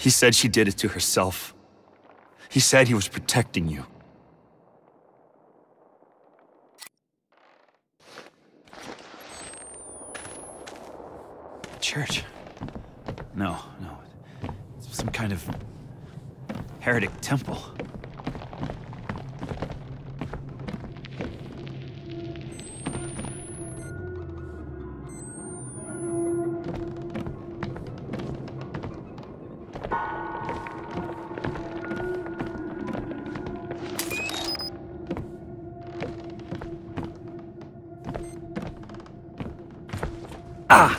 He said she did it to herself. He said he was protecting you. Church? No. It's some kind of heretic temple. Ah!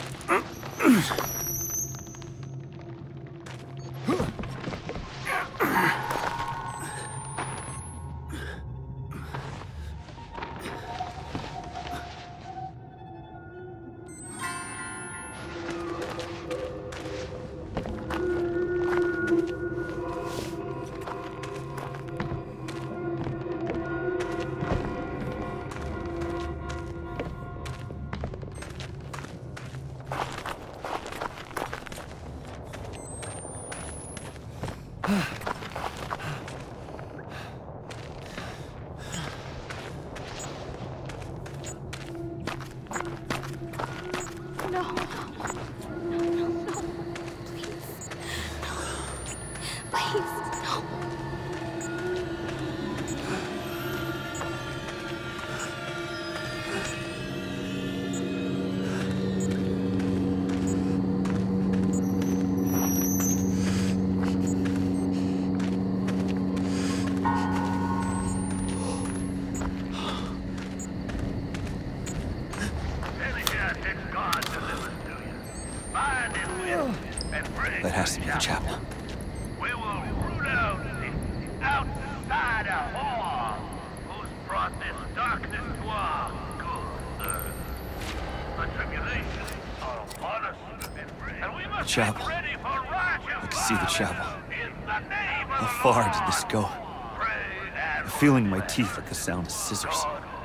That has to be the chapel. We will root out the outsider whore who's brought this darkness to our good earth. The tribulations are upon us, and we must be ready for righteous. I can see the chapel. How far did this go? I'm feeling my teeth at the sound of scissors.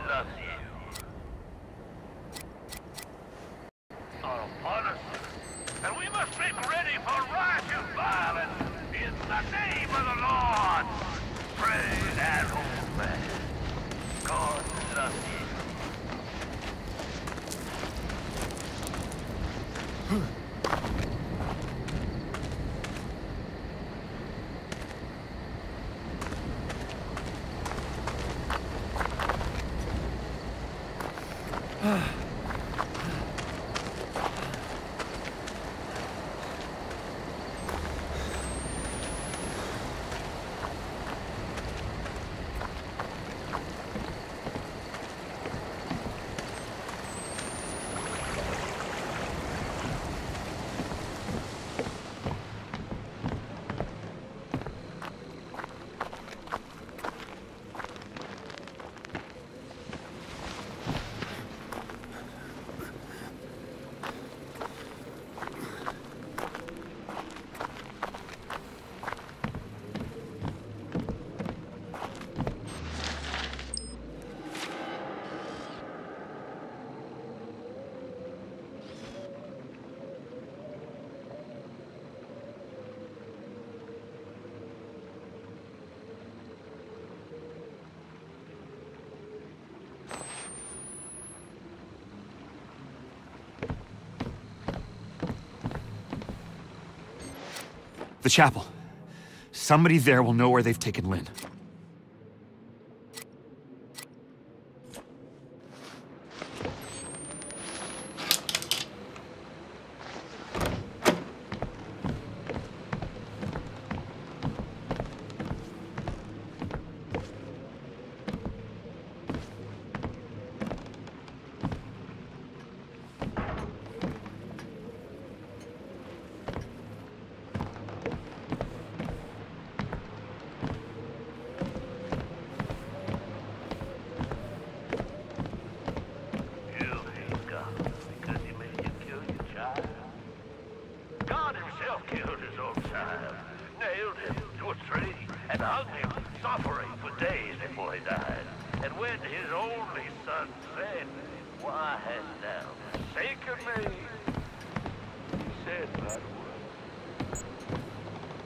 The chapel. Somebody there will know where they've taken Lynn.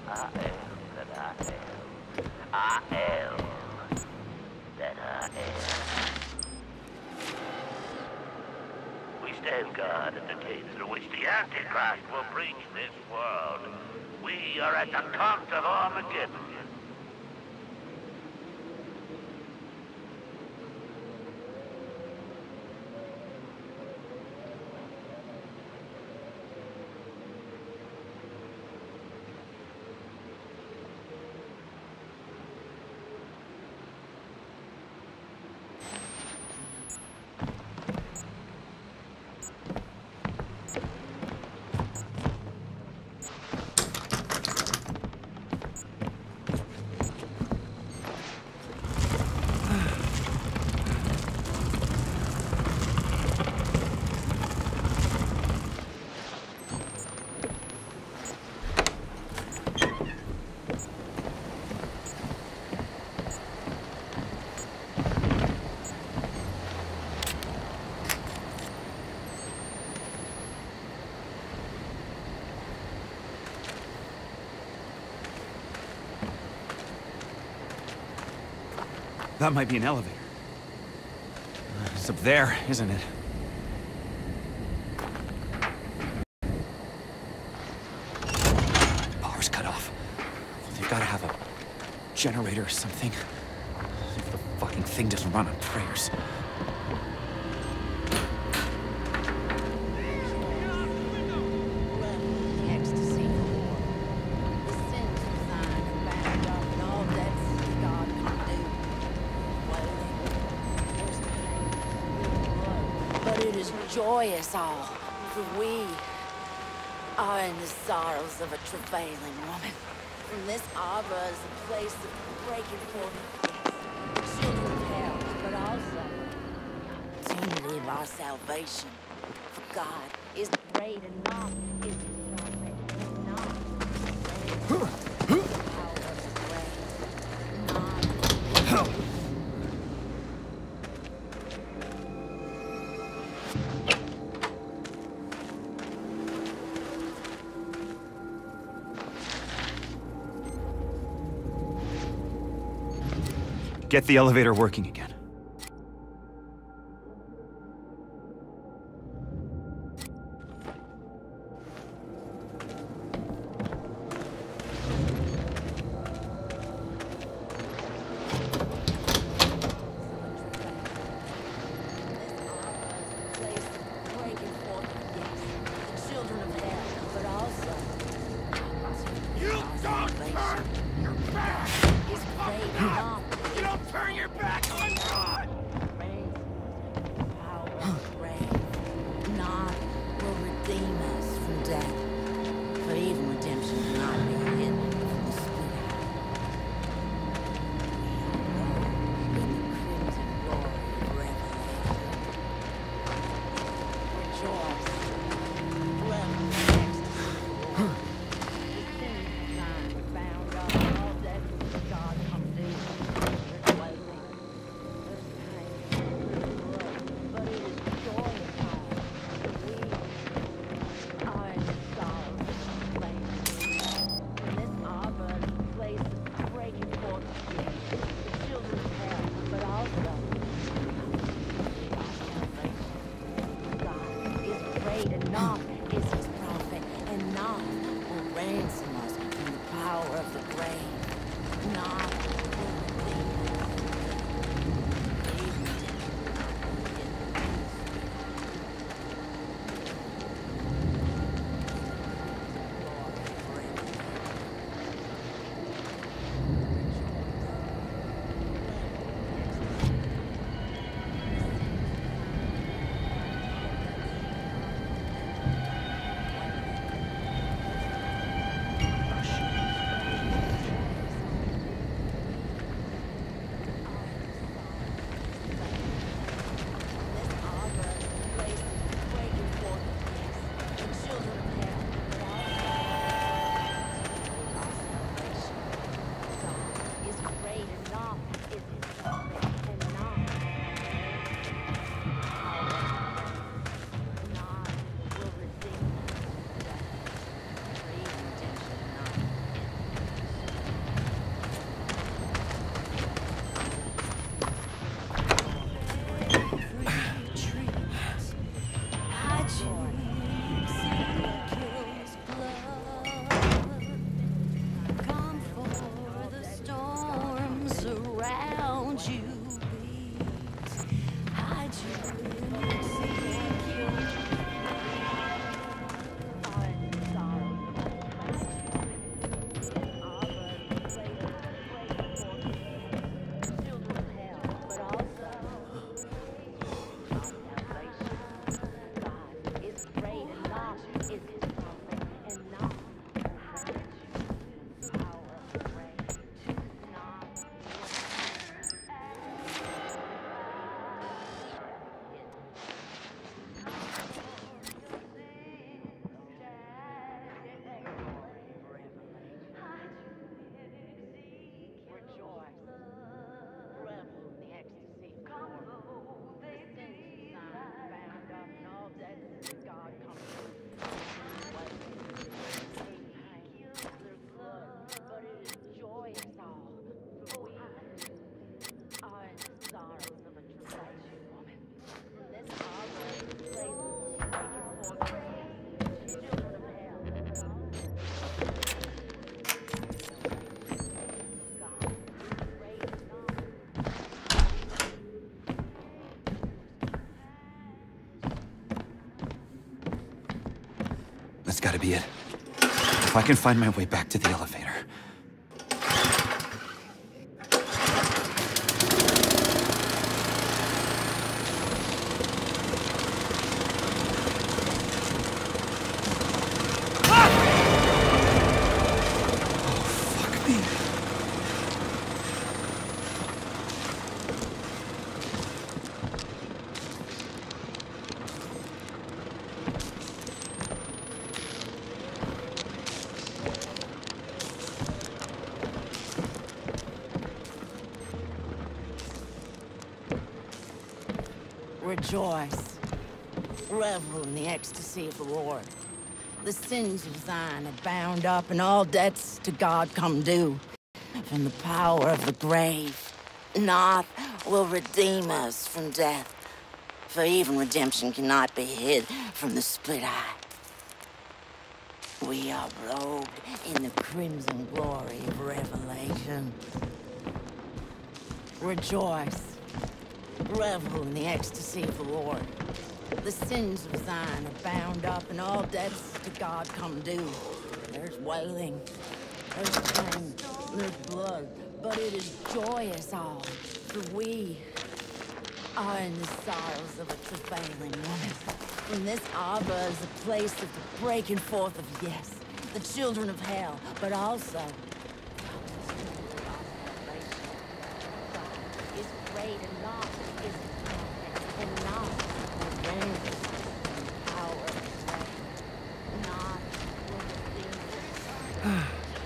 I am that I am. I am that I am. We stand guard at the gates through which the Antichrist will bring this world. We are at the cult of Armageddon. That might be an elevator. It's up there, isn't it? Power's cut off. They've got to have a generator or something. If the fucking thing doesn't run on prayers. Joyous all, for we are in the sorrows of a travailing woman. From this arbor is a place of breaking forth, children of hell, but also to live our salvation. For God is great and not is not the power of his grace, not Get the elevator working again. Turn your back on me! gotta be it. If I can find my way back to the elevator. Rejoice. Revel in the ecstasy of the Lord. The sins of thine are bound up, and all debts to God come due. From the power of the grave, naught will redeem us from death. For even redemption cannot be hid from the split eye. We are robed in the crimson glory of revelation. Rejoice. Revel in the ecstasy of the Lord. The sins of thine are bound up, and all debts to God come due. There's wailing, there's pain, there's blood, but it is joyous all, for we are in the sorrows of a travailing woman. And this arbor is a place of the breaking forth of, yes, the children of hell, but also is great and not is and not revenge and power of death. Not will redeem.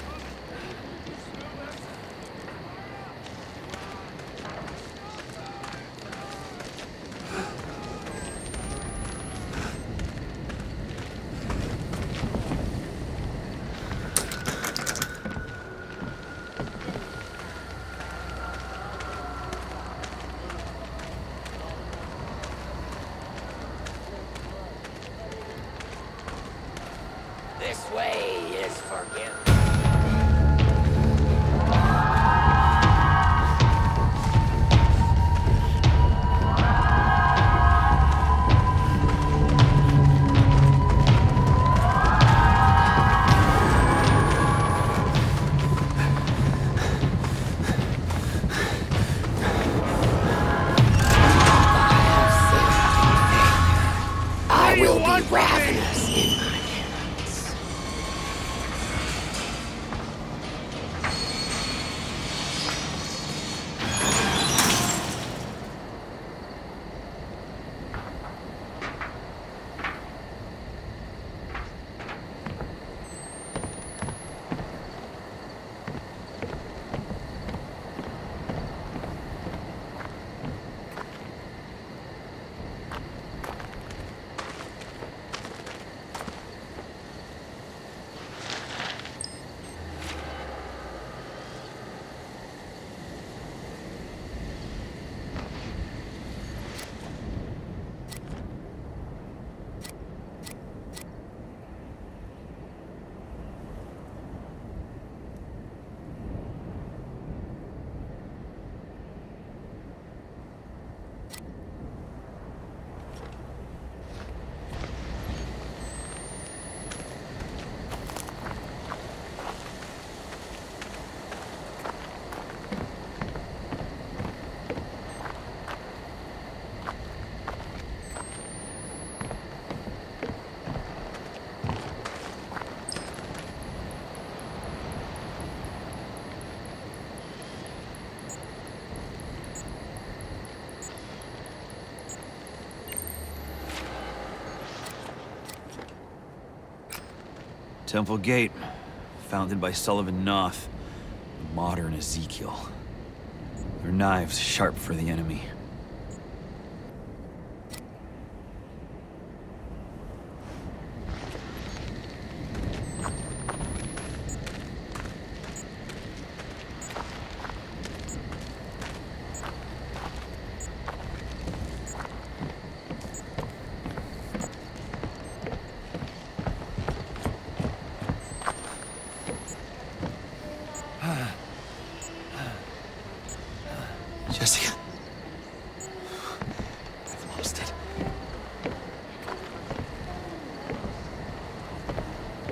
This way is forgiven. I will be ravenous in my hands. Temple Gate, founded by Sullivan Noth, a modern Ezekiel. Their knives sharp for the enemy. Jessica. I've lost it.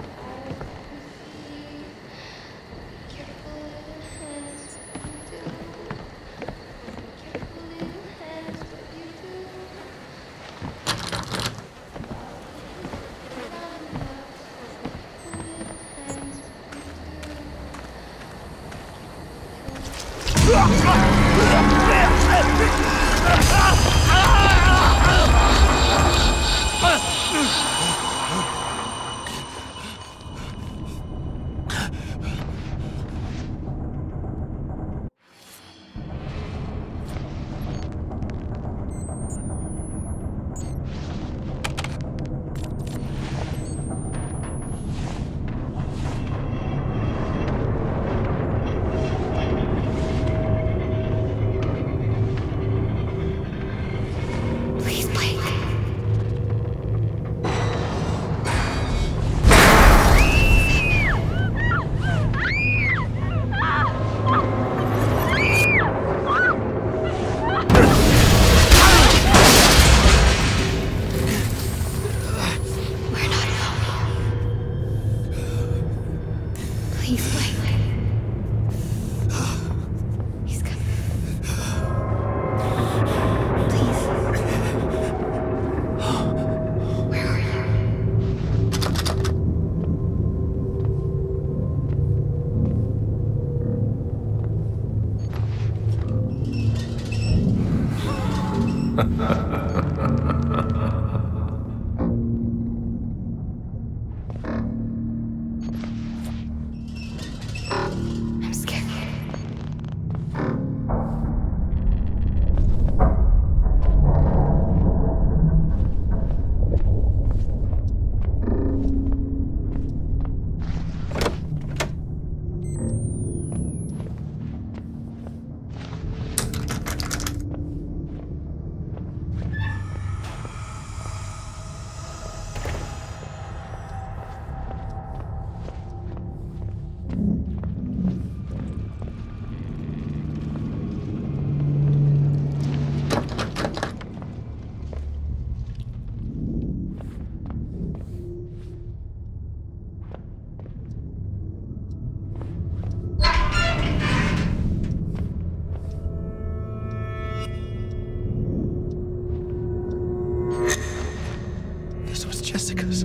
I'm scared. This was Jessica's.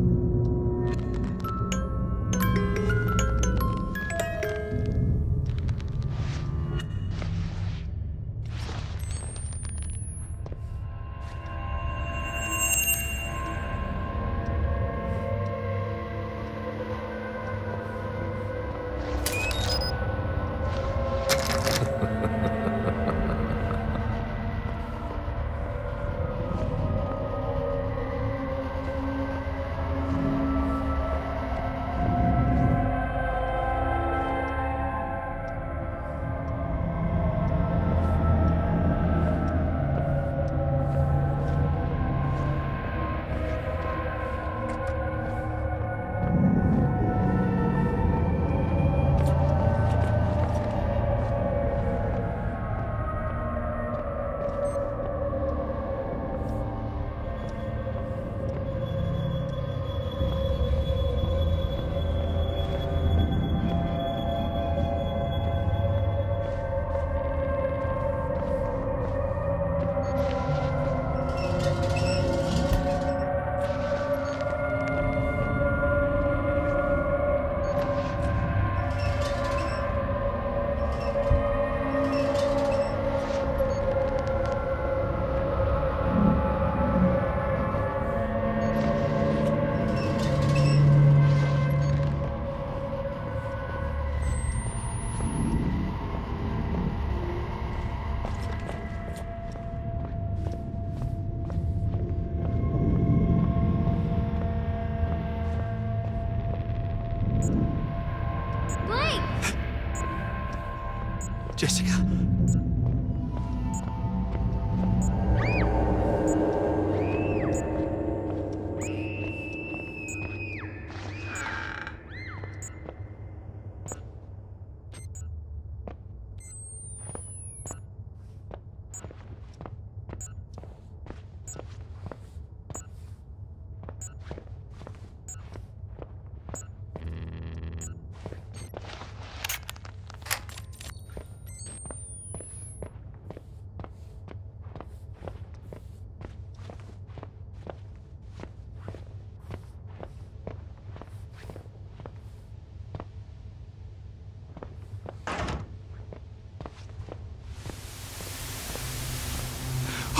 Jessica.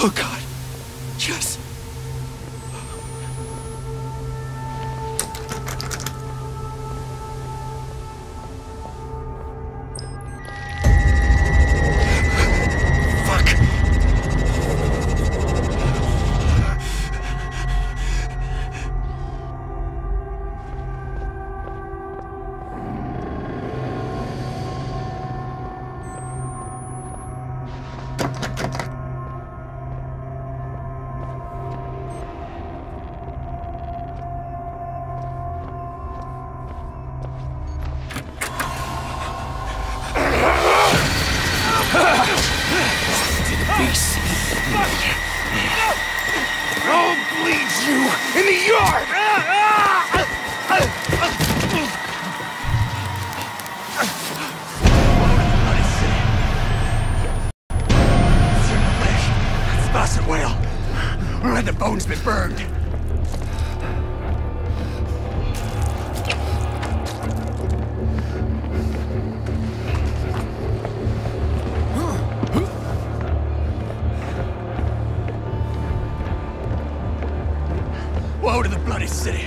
Oh God. Yes. I'll bleed you in the yard! Spasset whale! Or had the bones been burned? Woe to the bloody city!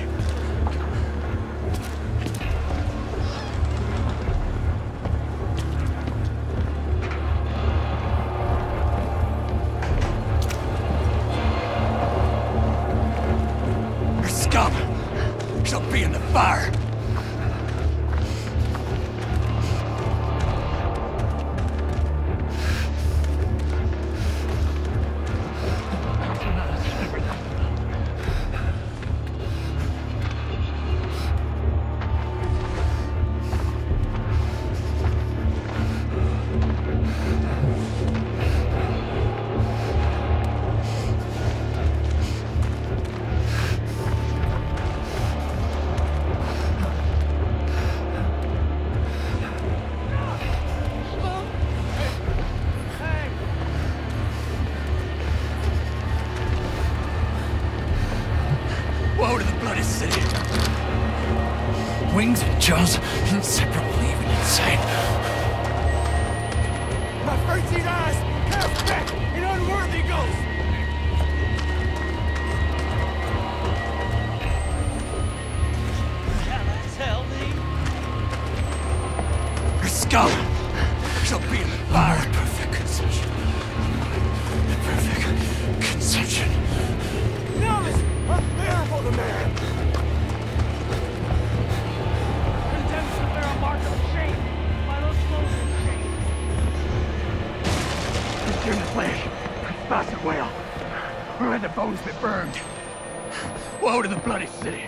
Your scum shall be in the fire! Woe to the bloody city! Wings and jaws, inseparable even inside. My 13 eyes, half-back, and unworthy ghost! Tell me. Your scum shall be in the fire! Perfect conception. Perfect conception. Novice! Unbearable the man! Condemned to bear a mark of shame by those closing chains. Consume the flesh, Spasset whale, or let the bones be burned. Woe to the bloody city!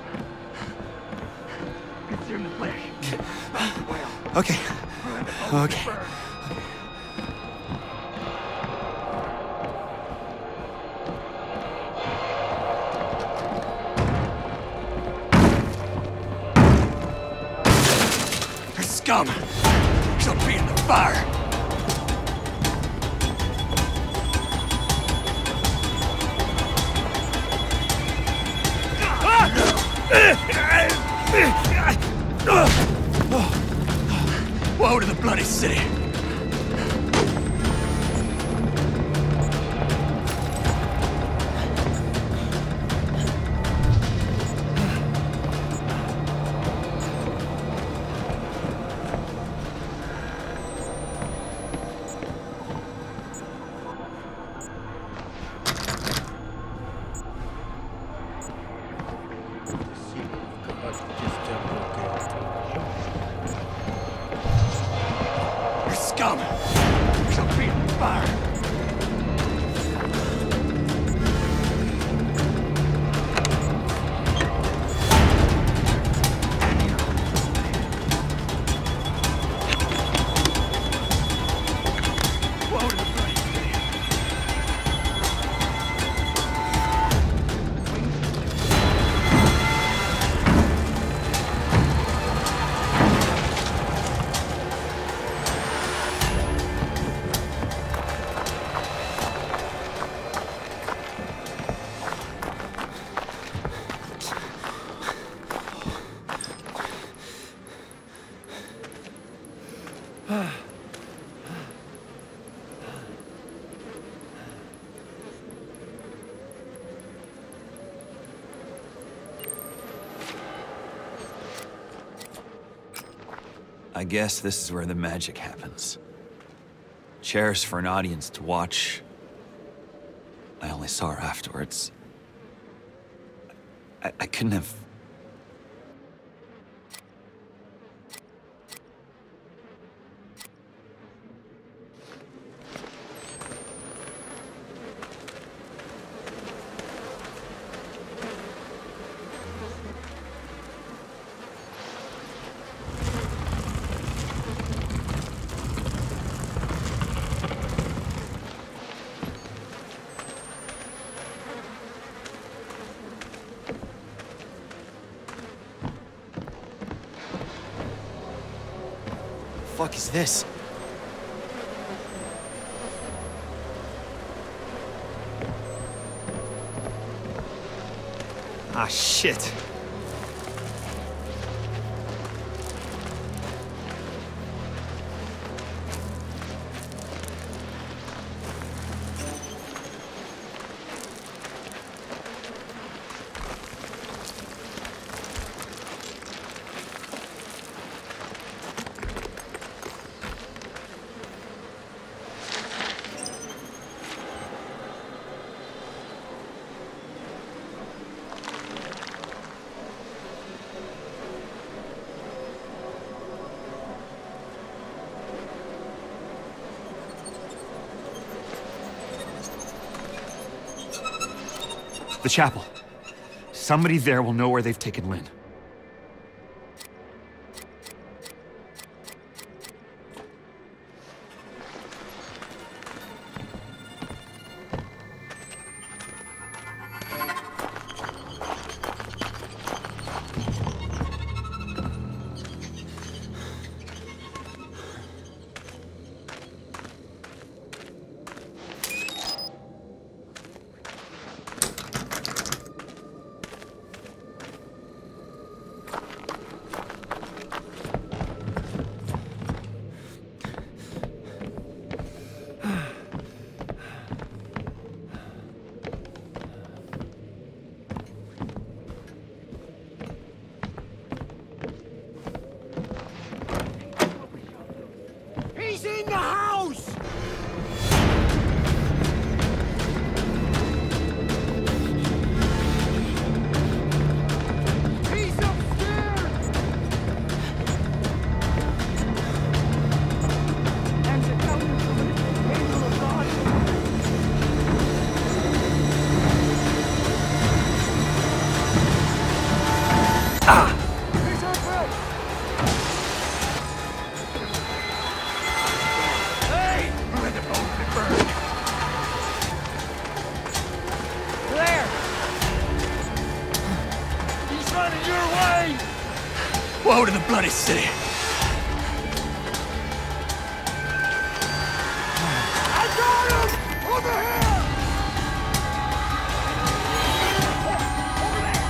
Consume the flesh, Spasset whale, Okay. or let the bones Okay. be burned. Your scum shall be in the fire! Woe to the bloody city! Your scum shall be in the fire! Woe to the bloody city! I guess this is where the magic happens. Chairs for an audience to watch. I only saw her afterwards. I couldn't have... What the fuck is this? Ah, shit. The chapel. Somebody there will know where they've taken Lynn. He's in the house! He's upstairs! And the angel of God. Ah! He's our friend! Where the bones been burned? There! He's running your way! Woe to the bloody city! I got him! Over here! Over there!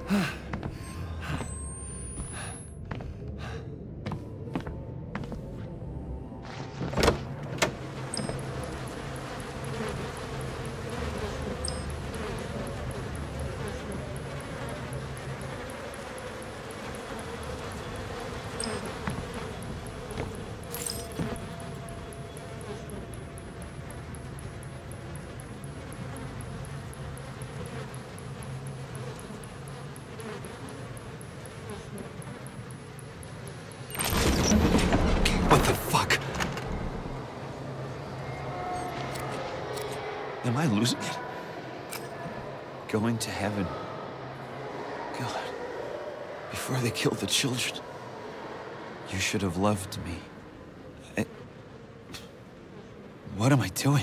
What the fuck? Am I losing it? Going to heaven? God, before they killed the children, you should have loved me. What am I doing?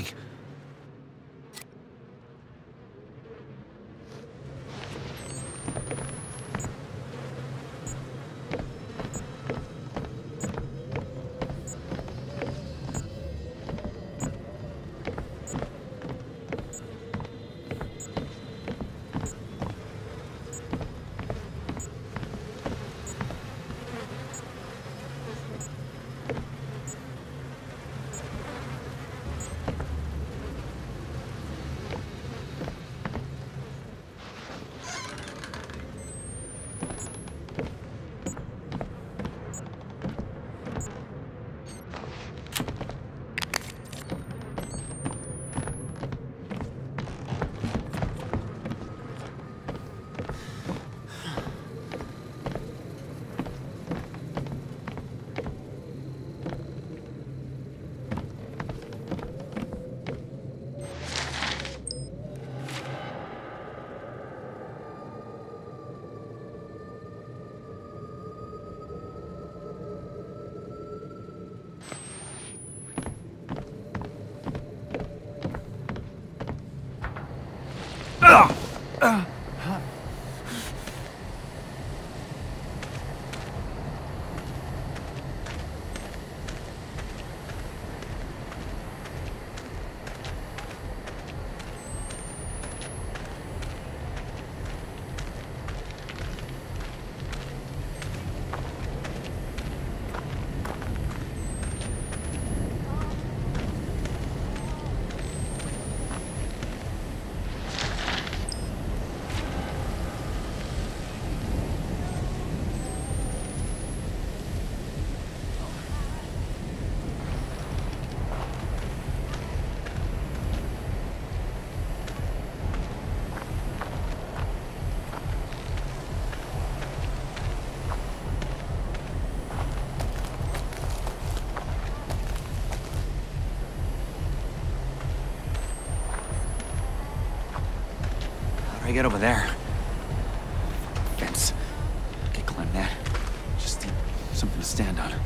I get over there? Fence. Can't climb that. Just need something to stand on.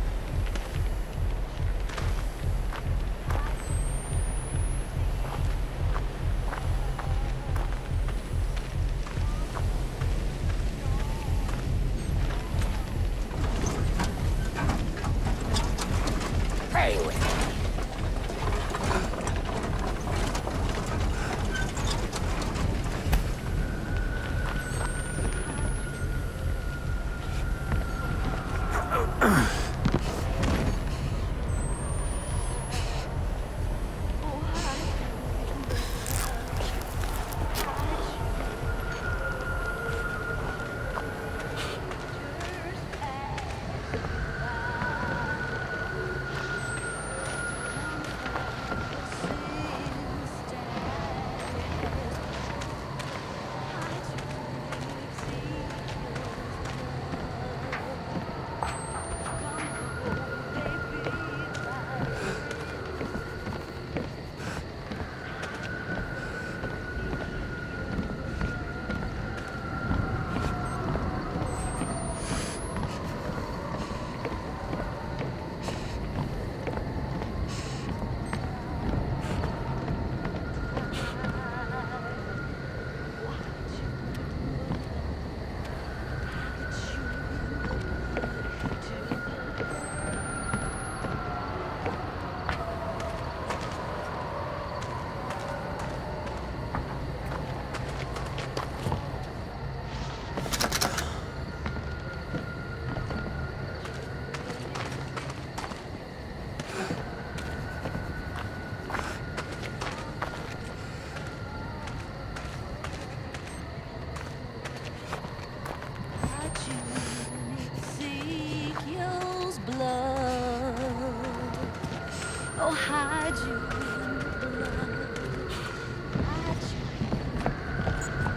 I'll hide you in the blood. Hide you.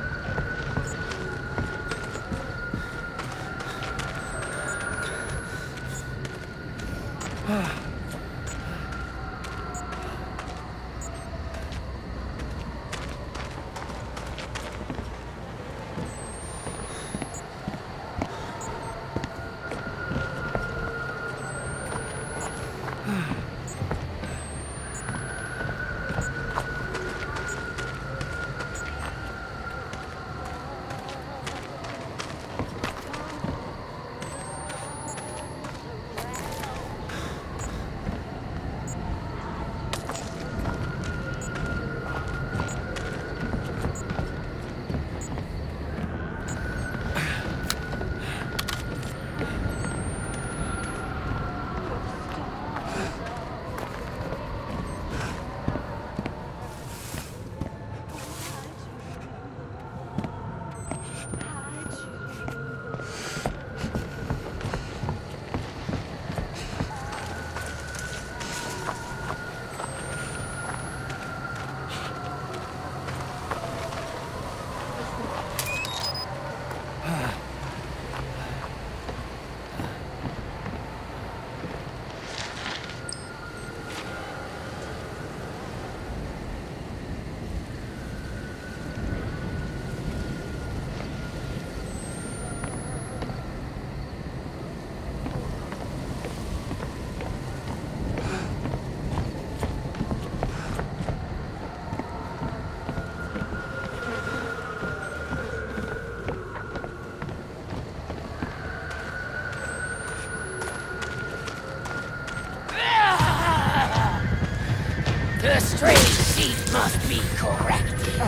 The strange seed must be corrected.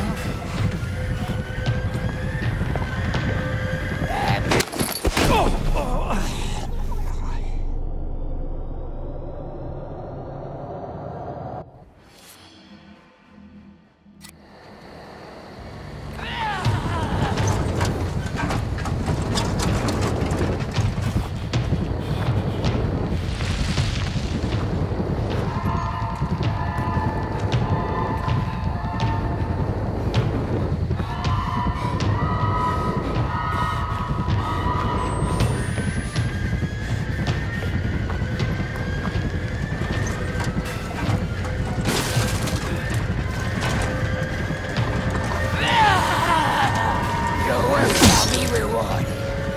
Your work shall be rewarded.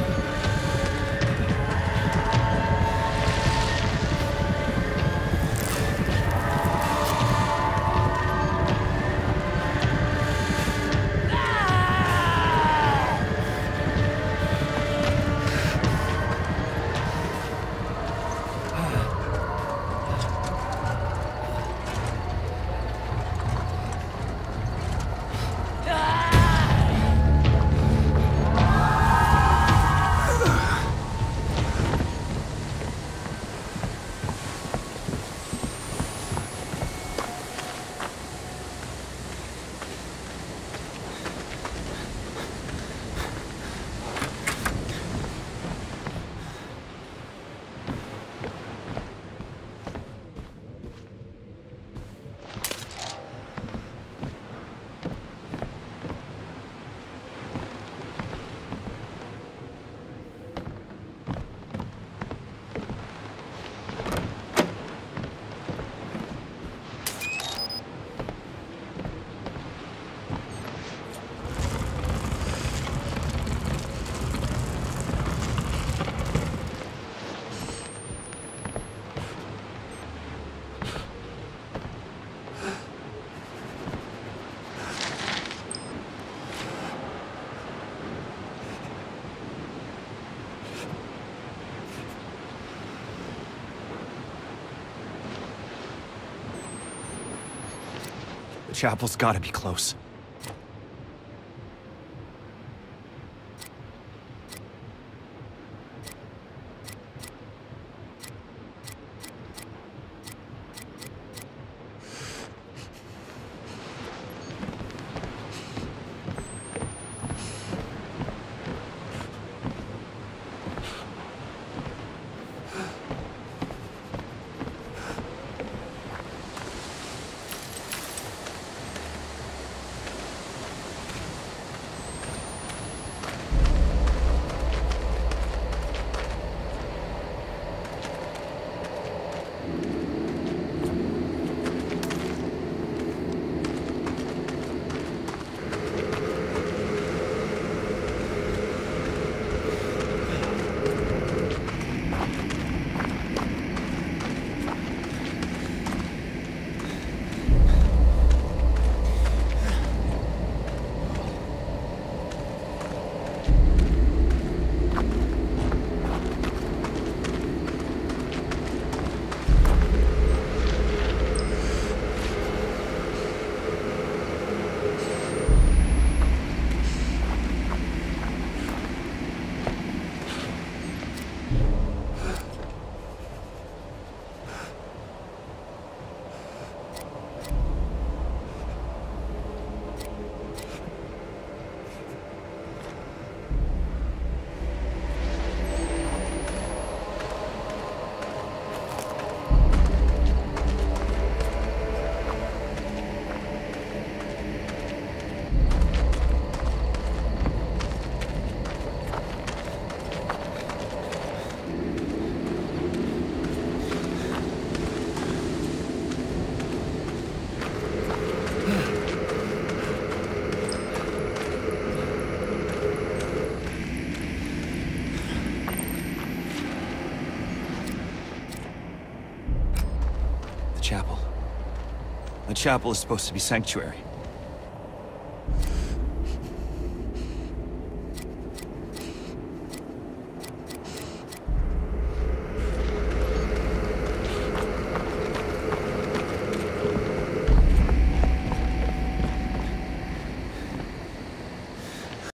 The chapel's gotta be close. The chapel is supposed to be sanctuary.